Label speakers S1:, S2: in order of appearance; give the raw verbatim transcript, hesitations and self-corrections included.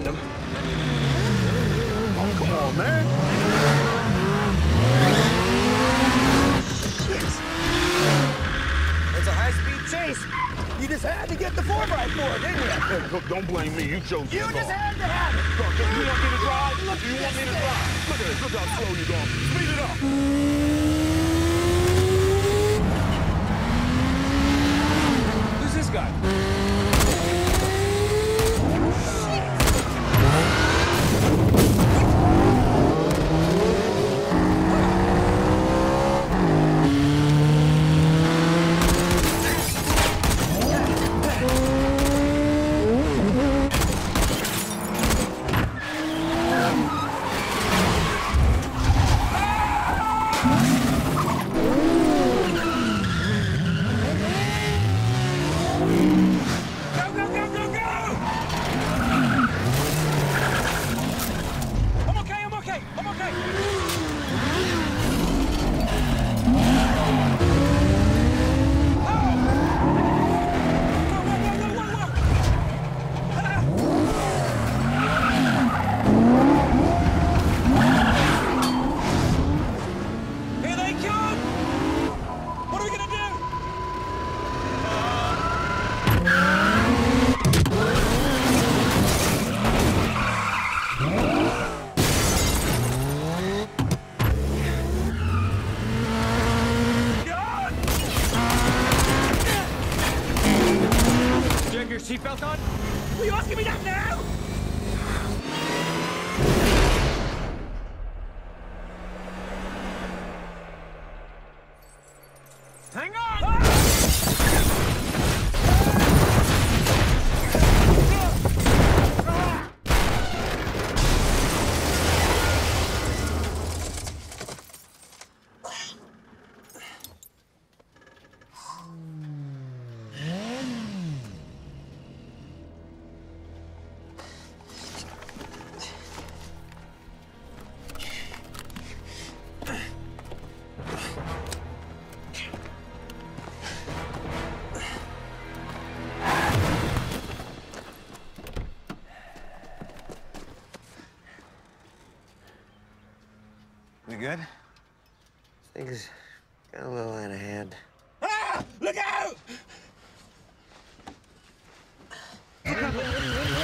S1: him. Oh, come on, man.
S2: It's a high-speed chase. You just had to get the four by four, didn't you?
S1: Hey, look, don't blame me. You chose
S2: You
S1: this
S2: just
S1: car.
S2: had to have it.
S1: Look, look, you want me to drive?
S2: Look
S1: Do you
S2: at
S1: want me
S2: this
S1: to drive? Look at this. Look how slow you're going. Speed it up.
S2: Who's this guy? Seatbelt on? Will you asking me that now? Hang on! Ah!
S3: We good?
S4: Things got a little out of hand.
S2: Ah! Look out!